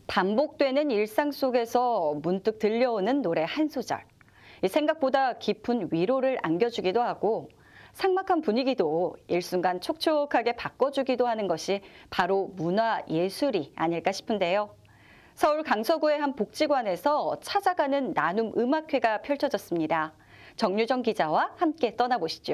반복되는 일상 속에서 문득 들려오는 노래 한 소절. 생각보다 깊은 위로를 안겨주기도 하고 삭막한 분위기도 일순간 촉촉하게 바꿔주기도 하는 것이 바로 문화예술이 아닐까 싶은데요. 서울 강서구의 한 복지관에서 찾아가는 나눔 음악회가 펼쳐졌습니다. 정유정 기자와 함께 떠나보시죠.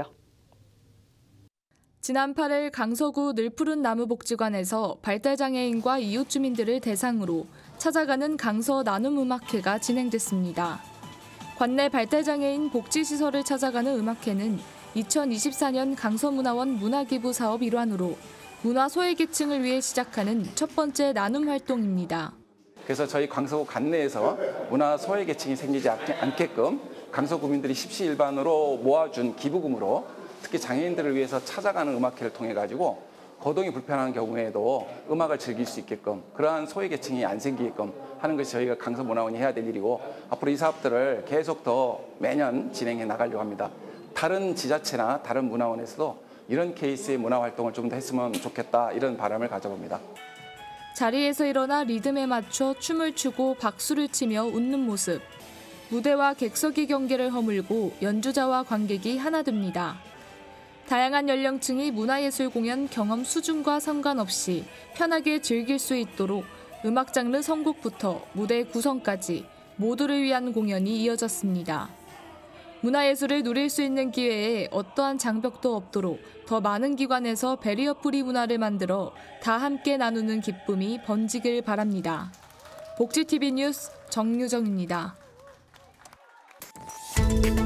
지난 8일 강서구 늘푸른 나무복지관에서 발달장애인과 이웃 주민들을 대상으로 찾아가는 강서 나눔음악회가 진행됐습니다. 관내 발달장애인 복지시설을 찾아가는 음악회는 2024년 강서문화원 문화기부 사업 일환으로 문화 소외계층을 위해 시작하는 첫 번째 나눔 활동입니다. 그래서 저희 강서구 관내에서 문화 소외계층이 생기지 않게끔 강서구민들이 십시일반으로 모아준 기부금으로 특히 장애인들을 위해서 찾아가는 음악회를 통해 가지고 거동이 불편한 경우에도 음악을 즐길 수 있게끔 그러한 소외계층이 안 생기게끔 하는 것이 저희가 강서문화원이 해야 될 일이고 앞으로 이 사업들을 계속 더 매년 진행해 나가려고 합니다. 다른 지자체나 다른 문화원에서도 이런 케이스의 문화활동을 좀 더 했으면 좋겠다 이런 바람을 가져봅니다. 자리에서 일어나 리듬에 맞춰 춤을 추고 박수를 치며 웃는 모습. 무대와 객석의 경계를 허물고 연주자와 관객이 하나 됩니다. 다양한 연령층이 문화예술 공연 경험 수준과 상관없이 편하게 즐길 수 있도록 음악 장르 선곡부터 무대 구성까지 모두를 위한 공연이 이어졌습니다. 문화예술을 누릴 수 있는 기회에 어떠한 장벽도 없도록 더 많은 기관에서 배리어 프리 문화를 만들어 다 함께 나누는 기쁨이 번지길 바랍니다. 복지TV 뉴스 정유정입니다.